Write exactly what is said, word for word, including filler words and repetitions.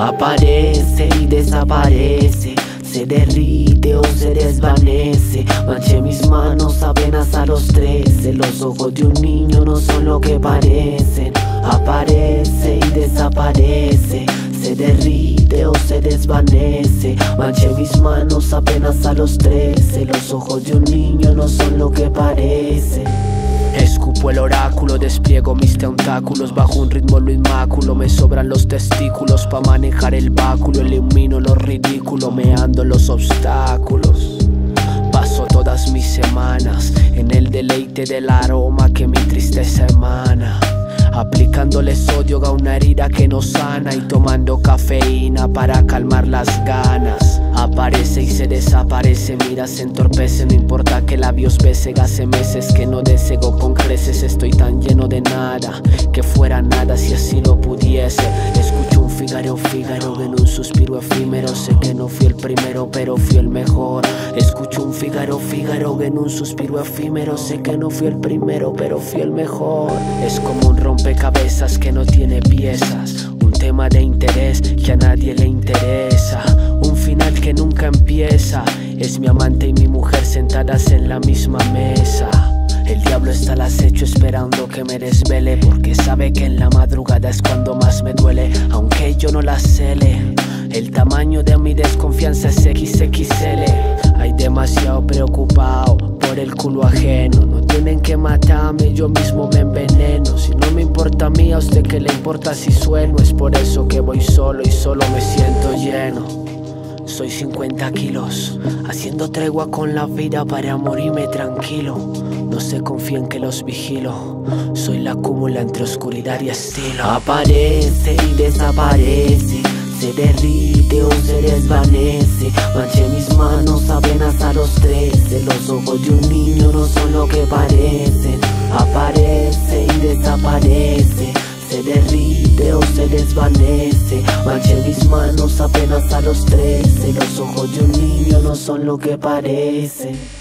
Aparece y desaparece, se derrite o se desvanece. Manché mis manos apenas a los trece. Los ojos de un niño no son lo que parecen. Aparece y desaparece, se derrite o se desvanece. Manché mis manos apenas a los trece. Los ojos de un niño no son lo que parecen. Escupo el oráculo, despliego mis tentáculos. Bajo un ritmo lo inmáculo, me sobran los testículos pa' manejar el báculo. Ilumino lo ridículo, meando los obstáculos. Paso todas mis semanas en el deleite del aroma que mi tristeza emana, aplicándole sodio a una herida que no sana y tomando cafeína para calmar las ganas. Aparece y se desaparece, mira, se entorpece. No importa que labios bese, hace meses que no desego con creces. Estoy tan lleno de nada, que fuera nada si así lo pudiese. Escucho un Fígaro, Fígaro en un suspiro efímero. Sé que no fui el primero, pero fui el mejor. Escucho un Fígaro, Fígaro en un suspiro efímero. Sé que no fui el primero, pero fui el mejor. Es como un rompecabezas que no tiene piezas, un tema de interés que a nadie le interesa, un final que nunca empieza. Es mi amante y mi mujer sentadas en la misma mesa. El diablo está al acecho esperando que me desvele, porque sabe que en la madrugada es cuando más me duele, aunque yo no la cele. El tamaño de mi desconfianza es equis equis ele. Hay demasiado preocupado por el culo ajeno. No tienen que matarme, yo mismo me enveneno. Si no me importa a mí, a usted que le importa si sueno. Es por eso que voy solo y solo me siento lleno. Soy cincuenta kilos, haciendo tregua con la vida para morirme tranquilo. No se confíen que los vigilo, soy la cúmula entre oscuridad y estilo. Aparece y desaparece, se derrite o se desvanece. Manché mis manos apenas a los trece. Los ojos de un niño no son lo que parecen. Aparece y desaparece, se derrite o se desvanece. Manché mis manos apenas a los trece. Los ojos de un niño no son lo que parecen.